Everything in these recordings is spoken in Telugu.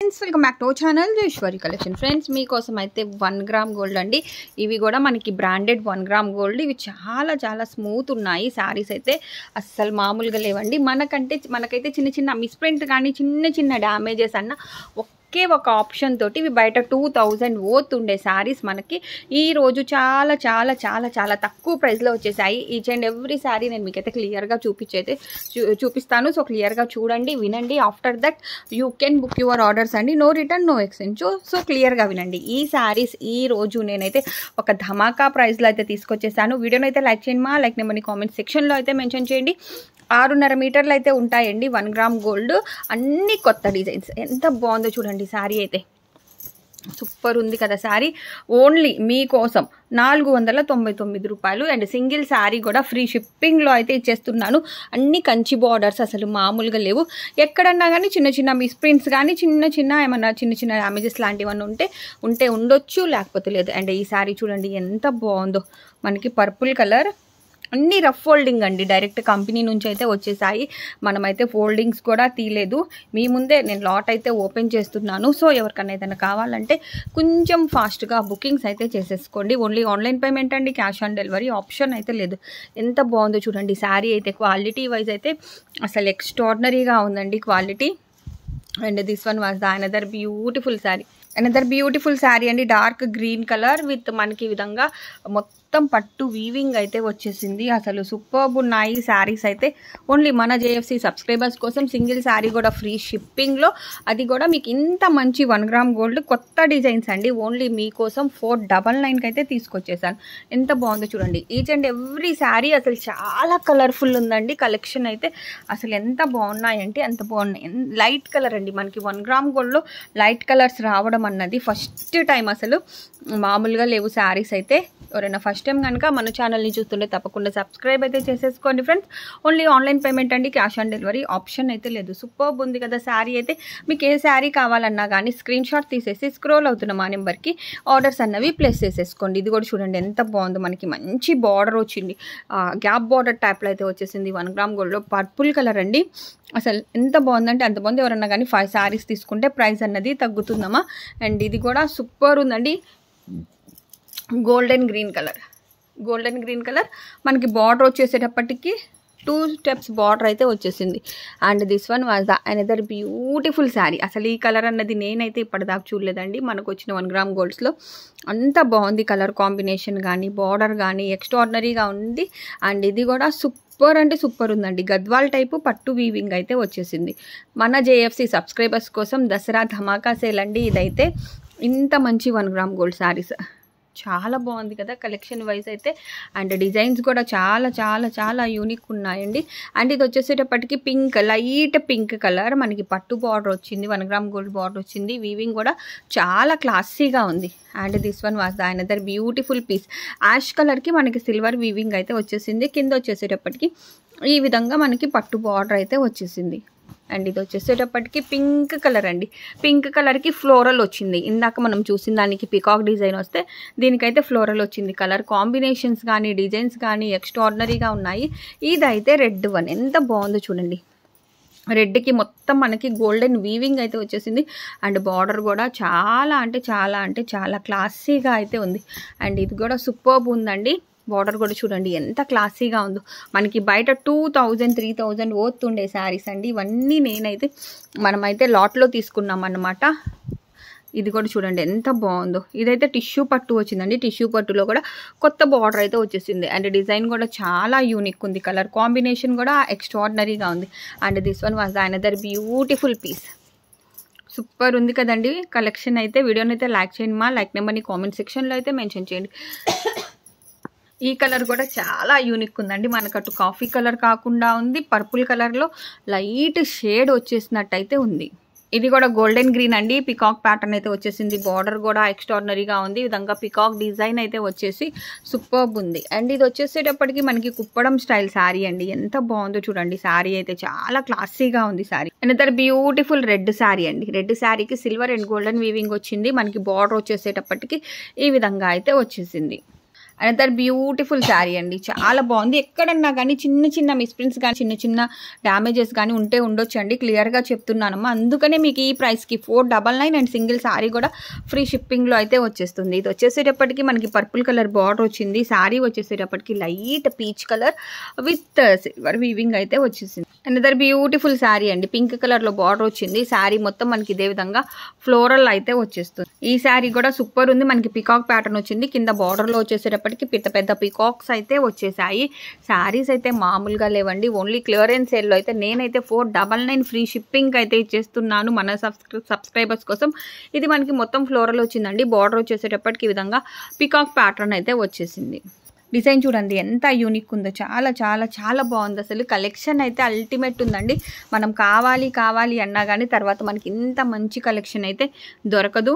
Welcome back to channel Jayeshwari collection. Friends, మీకోసం అయితే 1 గ్రామ్ గోల్డ్ అండి. ఇవి కూడా మనకి బ్రాండెడ్ 1 గ్రామ్ గోల్డ్. ఇవి చాలా చాలా స్మూత్ ఉన్నాయి. శారీస్ అయితే అస్సలు మామూలుగా లేవండి. మనకైతే చిన్న చిన్న మిస్ప్రింట్ కానీ చిన్న చిన్న డ్యామేజెస్ అన్న ఒకే ఒక ఆప్షన్ తోటి ఇవి బయట 2000 పోతుండే శారీస్ మనకి ఈ రోజు చాలా చాలా చాలా చాలా తక్కువ ప్రైస్లో వచ్చేసాయి. ఈచ్ అండ్ ఎవ్రీ శారీ నేను మీకైతే క్లియర్గా చూపిస్తాను. సో క్లియర్గా చూడండి, వినండి. After that you can book your orders అండి. No return, no exchange. So క్లియర్గా వినండి. ఈ శారీస్ ఈ రోజు నేనైతే ఒక ధమాకా ప్రైస్లో అయితే తీసుకొచ్చేసాను. వీడియోని అయితే లైక్ చేయండి, లైక్ నెంబర్ని కామెంట్ సెక్షన్లో అయితే మెన్షన్ చేయండి. 6.5 మీటర్లు అయితే ఉంటాయండి 1 గ్రామ్ గోల్డ్. అన్ని కొత్త డిజైన్స్. ఎంత బాగుందో చూడండి. శారీ అయితే సూపర్ ఉంది కదా. శారీ ఓన్లీ మీకోసం 499 రూపాయలు. అండ్ సింగిల్ శారీ కూడా ఫ్రీ షిప్పింగ్లో అయితే ఇచ్చేస్తున్నాను. అన్ని కంచి బార్డర్స్, అసలు మామూలుగా లేవు. ఎక్కడన్నా కానీ చిన్న చిన్న మిస్ప్రింట్స్ కానీ ఏమన్నా చిన్న డ్యామేజెస్ లాంటివన్నీ ఉంటే ఉండొచ్చు, లేకపోతే లేదు. అండ్ ఈ శారీ చూడండి ఎంత బాగుందో. మనకి పర్పుల్ కలర్, అన్ని రఫ్ ఫోల్డింగ్ అండి. డైరెక్ట్ కంపెనీ నుంచి అయితే వచ్చేసాయి. మనమైతే ఫోల్డింగ్స్ కూడా తీయలేదు. మీ ముందే నేను లాట్ అయితే ఓపెన్ చేస్తున్నాను. సో ఎవరికన్నా ఏదైనా కావాలంటే కొంచెం ఫాస్ట్గా బుకింగ్స్ అయితే చేసేసుకోండి. ఓన్లీ ఆన్లైన్ పేమెంట్ అండి, క్యాష్ ఆన్ డెలివరీ ఆప్షన్ అయితే లేదు. ఎంత బాగుందో చూడండి. శారీ అయితే క్వాలిటీ వైజ్ అయితే అసలు ఎక్స్ట్రాడినరీగా ఉందండి quality. And this one was the another beautiful sari అండి. డార్క్ గ్రీన్ కలర్ విత్ మనకి విధంగా మొత్తం పట్టు వీవింగ్ అయితే వచ్చేసింది. అసలు సూపర్బ్ ఉన్నాయి శారీస్ అయితే. ఓన్లీ మన జేఎఫ్సి సబ్స్క్రైబర్స్ కోసం సింగిల్ శారీ కూడా ఫ్రీ షిప్పింగ్లో, అది కూడా మీకు ఇంత మంచి 1 గ్రామ్ గోల్డ్ కొత్త డిజైన్స్ అండి. ఓన్లీ మీకోసం 499కి అయితే తీసుకొచ్చేసాను. ఎంత బాగుందో చూడండి. ఈచ్ అండ్ ఎవ్రీ శారీ అసలు చాలా కలర్ఫుల్ ఉందండి. కలెక్షన్ అయితే అసలు ఎంత బాగున్నాయంటే అంత బాగున్నాయి. లైట్ కలర్ అండి. మనకి 1 గ్రామ్ గోల్డ్లో లైట్ కలర్స్ రావడం అన్నది ఫస్ట్ టైం. అసలు మామూలుగా లేవు శారీస్ అయితే. ఎవరైనా ఫస్ట్ టైం కనుక మన ఛానల్ని చూస్తుంటే తప్పకుండా సబ్స్క్రైబ్ అయితే చేసేసుకోండి ఫ్రెండ్స్. ఓన్లీ ఆన్లైన్ పేమెంట్ అండి, క్యాష్ ఆన్ డెలివరీ ఆప్షన్ అయితే లేదు. సూపర్బ్ ఉంది కదా శారీ అయితే. మీకు ఏ శారీ కావాలన్నా కానీ స్క్రీన్ షాట్ తీసేసి స్క్రోల్ అవుతున్న మా నెంబర్కి ఆర్డర్స్ అన్నవి ప్లేస్ చేసేసుకోండి. ఇది కూడా చూడండి ఎంత బాగుందో. మనకి మంచి బార్డర్ వచ్చింది, గ్యాప్ బార్డర్ టైప్లో అయితే వచ్చేసింది 1 గ్రామ్ గోల్డ్లో. పర్పుల్ కలర్ అండి. అసలు ఎంత బాగుందంటే అంత బాగుంది. ఎవరన్నా కానీ 5 శారీస్ తీసుకుంటే ప్రైస్ అన్నది తగ్గుతుందమ్మా. అండ్ ఇది కూడా సూపర్ ఉందండి. గోల్డెన్ గ్రీన్ కలర్ మనకి బార్డర్ వచ్చేసేటప్పటికి 2 స్టెప్స్ బార్డర్ అయితే వచ్చేసింది. And this one was the another beautiful sari. అసలు ఈ కలర్ అన్నది నేనైతే ఇప్పటిదాకా చూడలేదండి. మనకు వచ్చిన 1 గ్రామ్ గోల్డ్స్లో అంత బాగుంది. కలర్ కాంబినేషన్ కానీ బార్డర్ కానీ ఎక్స్ట్రాడినరీగా ఉంది. అండ్ ఇది కూడా సూపర్ అంటే సూపర్ ఉందండి. గద్వాల్ టైపు పట్టు వీవింగ్ అయితే వచ్చేసింది. మన జేఎఫ్సి సబ్స్క్రైబర్స్ కోసం దసరా ధమాకా సేల్ అండి ఇదైతే. ఇంత మంచి 1 గ్రామ్ గోల్డ్ శారీస్ చాలా బాగుంది కదా కలెక్షన్ వైజ్ అయితే. అండ్ డిజైన్స్ కూడా చాలా చాలా చాలా యూనిక్ ఉన్నాయండి. అండ్ ఇది వచ్చేసేటప్పటికి లైట్ పింక్ కలర్ మనకి పట్టు బార్డర్ వచ్చింది. 1 గ్రామ్ గోల్డ్ బార్డర్ వచ్చింది. వీవింగ్ కూడా చాలా క్లాసీగా ఉంది. And this one was the another beautiful piece. Ash కలర్కి మనకి సిల్వర్ వీవింగ్ అయితే వచ్చేసింది. కింద వచ్చేసేటప్పటికి ఈ విధంగా మనకి పట్టు బార్డర్ అయితే వచ్చేసింది. అండ్ ఇది వచ్చేసేటప్పటికి పింక్ కలర్ అండి. పింక్ కలర్కి ఫ్లోరల్ వచ్చింది. ఇందాక మనం చూసిన దానికి పికాక్ డిజైన్ వస్తే దీనికైతే ఫ్లోరల్ వచ్చింది. కలర్ కాంబినేషన్స్ కానీ డిజైన్స్ కానీ ఎక్స్ట్రాడినరీగా ఉన్నాయి. ఇదైతే రెడ్ వన్. ఎంత బాగుందో చూడండి. రెడ్కి మొత్తం మనకి గోల్డెన్ వీవింగ్ అయితే వచ్చేసింది. అండ్ బార్డర్ కూడా చాలా చాలా క్లాసీగా అయితే ఉంది. అండ్ ఇది కూడా సూపర్బ్ ఉందండి. బార్డర్ కూడా చూడండి ఎంత క్లాసీగా ఉందో. మనకి బయట 2000 3000 పోతుండే శారీస్ అండి ఇవన్నీ. మనమైతే లాట్లో తీసుకున్నాం అన్నమాట. ఇది కూడా చూడండి ఎంత బాగుందో. ఇదైతే టిష్యూ పట్టు వచ్చిందండి. టిష్యూ పట్టులో కూడా కొత్త బార్డర్ అయితే వచ్చేసింది. అండ్ డిజైన్ కూడా చాలా యూనిక్ ఉంది. కలర్ కాంబినేషన్ కూడా ఎక్స్ట్రాడినరీగా ఉంది. And this one was another beautiful piece. Super ఉంది కదండి కలెక్షన్ అయితే. వీడియోని అయితే లైక్ చేయండి, లైక్ నెంబర్ని కామెంట్ సెక్షన్లో అయితే మెన్షన్ చేయండి. ఈ కలర్ కూడా చాలా యూనిక్ ఉందండి. మనకటు కాఫీ కలర్ కాకుండా ఉంది. పర్పుల్ కలర్లో లైట్ షేడ్ వచ్చేసినట్టయితే ఉంది. ఇది కూడా గోల్డెన్ గ్రీన్ అండి. పికాక్ ప్యాటర్న్ అయితే వచ్చేసింది. బార్డర్ కూడా ఎక్స్ట్రాడినరీగా ఉంది. ఈ విధంగా పికాక్ డిజైన్ అయితే వచ్చేసి సూపర్బ్ ఉంది. అండ్ ఇది వచ్చేసేటప్పటికి మనకి కుప్పడం స్టైల్ శారీ అండి. ఎంత బాగుందో చూడండి. శారీ అయితే చాలా క్లాసీగా ఉంది sari. Another beautiful red sari అండి. రెడ్ శారీకి సిల్వర్ అండ్ గోల్డెన్ వీవింగ్ వచ్చింది. మనకి బార్డర్ వచ్చేసేటప్పటికి ఈ విధంగా అయితే వచ్చేసింది. అనదర్ బ్యూటిఫుల్ శారీ అండి, చాలా బాగుంది. ఎక్కడన్నా కానీ చిన్న చిన్న మిస్ప్రింట్స్ కానీ చిన్న చిన్న డ్యామేజెస్ కానీ ఉంటే ఉండొచ్చు అండి, క్లియర్గా చెప్తున్నానమ్మా. అందుకనే మీకు ఈ ప్రైస్కి 499 అండ్ సింగిల్ శారీ కూడా ఫ్రీ షిప్పింగ్లో అయితే వచ్చేస్తుంది. ఇది వచ్చేసేటప్పటికి మనకి పర్పుల్ కలర్ బార్డర్ వచ్చింది. శారీ వచ్చేసేటప్పటికి light peach colour with silver weaving అయితే వచ్చేసింది. అనదర్ బ్యూటిఫుల్ శారీ అండి, పింక్ కలర్లో బార్డర్ వచ్చింది. శారీ మొత్తం మనకి ఇదే విధంగా ఫ్లోరల్ అయితే వచ్చేస్తుంది. ఈ శారీ కూడా సూపర్ ఉంది. మనకి పికాక్ ప్యాటర్న్ వచ్చింది. కింద బార్డర్లో వచ్చేసేటప్పటికి పెద్ద పెద్ద పికాక్స్ అయితే వచ్చేసాయి. శారీస్ అయితే మామూలుగా లేవండి. ఓన్లీ క్లియరెన్స్ సేల్లో అయితే నేనైతే 499 ఫ్రీ షిప్పింగ్ అయితే ఇచ్చేస్తున్నాను మన సబ్స్క్రైబర్స్ కోసం. ఇది మనకి మొత్తం ఫ్లోరల్ వచ్చిందండి. బార్డర్ వచ్చేసేటప్పటికి ఈ విధంగా పికాక్ ప్యాటర్న్ అయితే వచ్చేసింది. డిజైన్ చూడండి ఎంత యూనిక్ ఉందో, చాలా చాలా చాలా బాగుంది. అసలు కలెక్షన్ అయితే అల్టిమేట్ ఉందండి. మనం కావాలి కావాలి అన్నా కానీ తర్వాత మనకి ఇంత మంచి కలెక్షన్ అయితే దొరకదు.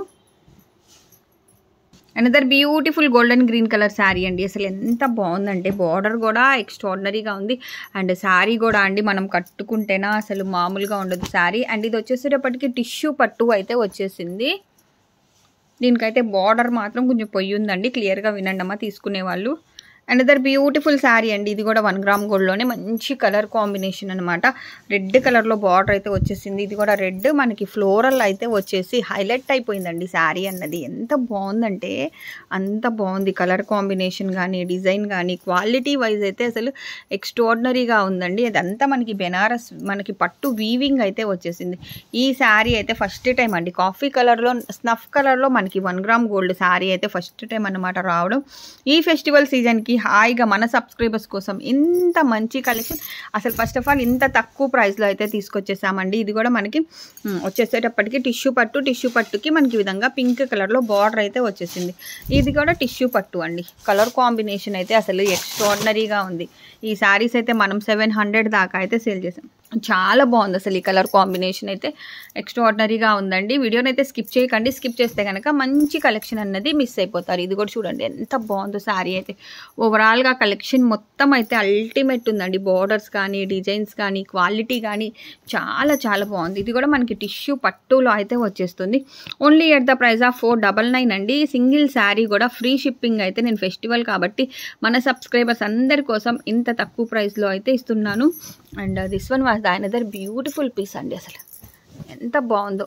Another beautiful golden green colour sari అండి. అసలు ఎంత బాగుందంటే బార్డర్ కూడా ఎక్స్ట్రాడినరీగా ఉంది. అండ్ శారీ కూడా అండి మనం కట్టుకుంటేనా అసలు మామూలుగా ఉండదు శారీ. అండ్ ఇది వచ్చేసేటప్పటికి టిష్యూ పట్టు అయితే వచ్చేసింది. దీనికైతే బార్డర్ మాత్రం కొంచెం పొయ్యి ఉందండి, క్లియర్గా వినండి అమ్మా తీసుకునే వాళ్ళు. అనదర్ బ్యూటిఫుల్ శారీ అండి. ఇది కూడా 1 గ్రామ్ గోల్డ్లోనే మంచి కలర్ కాంబినేషన్ అనమాట. రెడ్ కలర్లో బార్డర్ అయితే వచ్చేసింది. ఇది కూడా రెడ్ మనకి ఫ్లోరల్ అయితే వచ్చేసి హైలైట్ అయిపోయిందండి శారీ అన్నది. ఎంత బాగుందంటే అంత బాగుంది. కలర్ కాంబినేషన్ కానీ డిజైన్ కానీ క్వాలిటీ వైజ్ అయితే అసలు ఎక్స్ట్రాడినరీగా ఉందండి. అదంతా మనకి బెనారస్ మనకి పట్టు వీవింగ్ అయితే వచ్చేసింది. ఈ శారీ అయితే ఫస్ట్ టైం అండి, కాఫీ కలర్లో స్నఫ్ కలర్లో మనకి 1 గ్రామ్ గోల్డ్ శారీ అయితే ఫస్ట్ టైం అనమాట రావడం. ఈ ఫెస్టివల్ సీజన్కి హాయిగా మన సబ్స్క్రైబర్స్ కోసం ఇంత మంచి కలెక్షన్ అసలు ఫస్ట్ ఆఫ్ ఆల్ ఇంత తక్కువ ప్రైస్లో అయితే తీసుకొచ్చేసామండి. ఇది కూడా మనకి వచ్చేసేటప్పటికి టిష్యూ పట్టుకి మనకి ఈ విధంగా పింక్ కలర్లో బార్డర్ అయితే వచ్చేసింది. ఇది కూడా టిష్యూ పట్టు అండి. కలర్ కాంబినేషన్ అయితే అసలు ఎక్స్ట్రాడినరీగా ఉంది. ఈ శారీస్ అయితే మనం 700 దాకా అయితే సేల్ చేసాం. చాలా బాగుంది అసలు ఈ కలర్ కాంబినేషన్ అయితే ఎక్స్ట్రాడినరీగా ఉందండి. వీడియోని అయితే స్కిప్ చేయకండి, స్కిప్ చేస్తే కనుక మంచి కలెక్షన్ అన్నది మిస్ అయిపోతారు. ఇది కూడా చూడండి ఎంత బాగుందో శారీ అయితే. ఓవరాల్గా కలెక్షన్ మొత్తం అయితే అల్టిమేట్ ఉందండి. బార్డర్స్ కానీ డిజైన్స్ కానీ క్వాలిటీ కానీ చాలా చాలా బాగుంది. ఇది కూడా మనకి టిష్యూ పట్టులో అయితే వచ్చేస్తుంది. Only at the price of 499 అండి. సింగిల్ శారీ కూడా ఫ్రీ షిప్పింగ్ అయితే నేను ఫెస్టివల్ కాబట్టి మన సబ్స్క్రైబర్స్ అందరి కోసం ఇంత తక్కువ ప్రైస్లో అయితే ఇస్తున్నాను. And this one was the another beautiful piece అండి. అసలు ఎంత బాగుందో,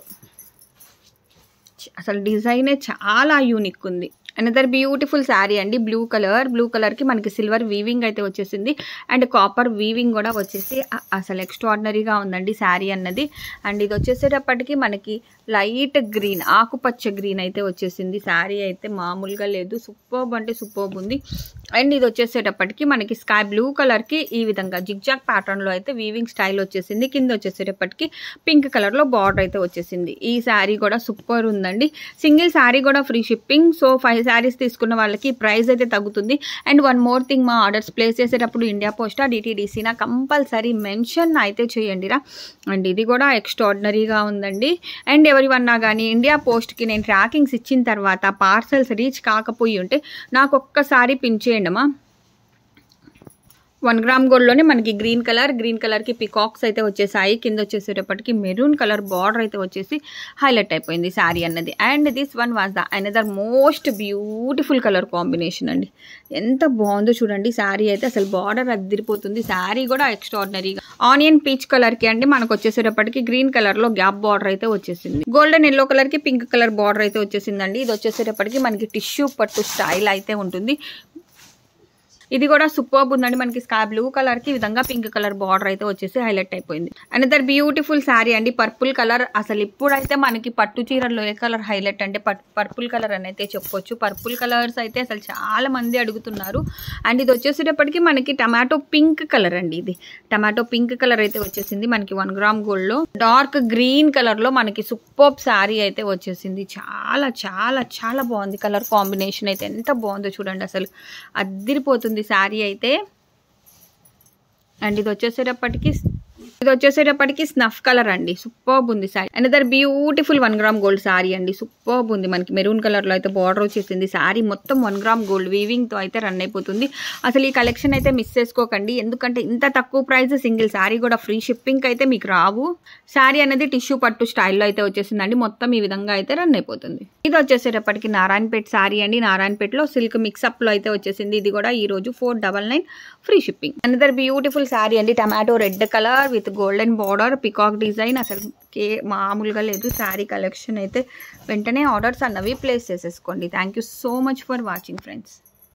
అసలు డిజైనే చాలా యూనిక్ ఉంది. అనదర్ బ్యూటిఫుల్ శారీ అండి. బ్లూ కలర్కి మనకి సిల్వర్ వీవింగ్ అయితే వచ్చేసింది. అండ్ కాపర్ వీవింగ్ కూడా వచ్చేసి అసలు ఎక్స్ట్రాడినరీగా ఉందండి శారీ అన్నది. అండ్ ఇది వచ్చేసేటప్పటికి మనకి లైట్ గ్రీన్ ఆకుపచ్చ గ్రీన్ అయితే వచ్చేసింది. శారీ అయితే మామూలుగా లేదు, సూపర్బ్ అంటే సూపర్బ్ ఉంది. అండ్ ఇది వచ్చేసేటప్పటికి మనకి స్కై బ్లూ కలర్కి ఈ విధంగా జిగ్జాగ్ ప్యాటర్న్లో అయితే వీవింగ్ స్టైల్ వచ్చేసింది. కింద వచ్చేసేటప్పటికి పింక్ కలర్లో బార్డర్ అయితే వచ్చేసింది. ఈ శారీ కూడా సూపర్ ఉందండి. సింగిల్ శారీ కూడా ఫ్రీ షిప్పింగ్. సో 5 శారీస్ తీసుకున్న వాళ్ళకి ప్రైస్ అయితే తగ్గుతుంది. అండ్ వన్ మోర్ థింగ్, మా ఆర్డర్స్ ప్లేస్ చేసేటప్పుడు ఇండియా పోస్టా DTDCనా కంపల్సరీ మెన్షన్ అయితే చేయండిరా. అండ్ ఇది కూడా ఎక్స్ట్రాడినరీగా ఉందండి. అండ్ ఎవరివన్నా కానీ ఇండియా పోస్ట్కి నేను ట్రాకింగ్స్ ఇచ్చిన తర్వాత పార్సల్స్ రీచ్ కాకపోయి ఉంటే నాకు ఒక్కసారి పిన్ చేయండి అమ్మా. 1 గ్రామ్ గోల్డ్లోనే మనకి గ్రీన్ కలర్కి పికాక్స్ అయితే వచ్చేసాయి. కింద వచ్చేసేటప్పటికి మెరూన్ కలర్ బార్డర్ అయితే వచ్చేసి హైలైట్ అయిపోయింది శారీ అన్నది. And this one was the another most beautiful colour combination అండి. ఎంత బాగుందో చూడండి శారీ అయితే. అసలు బార్డర్ అదిరిపోతుంది. శారీ కూడా ఎక్స్ట్రాడినరీగా ఆనియన్ పీచ్ కలర్కి అండి మనకు వచ్చేసేటప్పటికి గ్రీన్ కలర్లో గ్యాప్ బార్డర్ అయితే వచ్చేసింది. గోల్డెన్ ఎల్లో కలర్కి పింక్ కలర్ బార్డర్ అయితే వచ్చేసిందండి. ఇది వచ్చేసేటప్పటికి మనకి టిష్యూ పట్టు స్టైల్ అయితే ఉంటుంది. ఇది కూడా సూపర్బ్ ఉందండి. మనకి స్కై బ్లూ కలర్కి ఈ విధంగా పింక్ కలర్ బార్డర్ అయితే వచ్చేసి హైలైట్ అయిపోయింది. అనదర్ బ్యూటిఫుల్ శారీ అండి. Purple colour. అసలు ఇప్పుడైతే మనకి పట్టు చీరల్లో ఏ కలర్ హైలైట్ అంటే పర్పుల్ కలర్ అని అయితే చెప్పొచ్చు. పర్పుల్ కలర్స్ అయితే అసలు చాలా మంది అడుగుతున్నారు. అండ్ ఇది వచ్చేసేటప్పటికి మనకి టమాటో పింక్ కలర్ అండి. ఇది టమాటో పింక్ కలర్ అయితే వచ్చేసింది మనకి 1 గ్రామ్ గోల్డ్లో. డార్క్ గ్రీన్ కలర్లో మనకి సూపర్బ్ శారీ అయితే వచ్చేసింది. చాలా చాలా చాలా బాగుంది. కలర్ కాంబినేషన్ అయితే ఎంత బాగుందో చూడండి. అసలు అద్దిరిపోతుంది శారీ అయితే. అండ్ ఇది వచ్చేసేటప్పటికి ఇది వచ్చేసేటప్పటికి స్నఫ్ కలర్ అండి, సూపర్బ్ ఉంది sari. Another beautiful 1 gram gold sari అండి, సూపర్బ్ ఉంది. మనకి మెరూన్ కలర్ లో అయితే బార్డర్ వచ్చేసింది. సారీ మొత్తం 1 గ్రామ్ గోల్డ్ వీవింగ్ తో అయితే రన్ అయిపోతుంది. అసలు ఈ కలెక్షన్ అయితే మిస్ చేసుకోకండి, ఎందుకంటే ఇంత తక్కువ ప్రైస్ సింగిల్ సారీ కూడా ఫ్రీ షిప్పింగ్ అయితే మీకు రావు. సారీ అనేది టిష్యూ పట్టు స్టైల్లో అయితే వచ్చేసిందండి, మొత్తం ఈ విధంగా అయితే రన్ అయిపోతుంది. ఇది వచ్చేసేటప్పటికి నారాయణపేట సారీ అండి, నారాయణపేటలో సిల్క్ మిక్సప్ లో అయితే వచ్చేసింది. ఇది కూడా ఈ రోజు 499 free shipping. Another beautiful sari అండి, tomato red colour with golden border, peacock design. అసలు మామూలుగా లేదు సారీ కలెక్షన్ అయితే. వెంటనే ఆర్డర్స్ అన్నవి ప్లేస్ చేసేసుకోండి. Thank you so much for watching friends.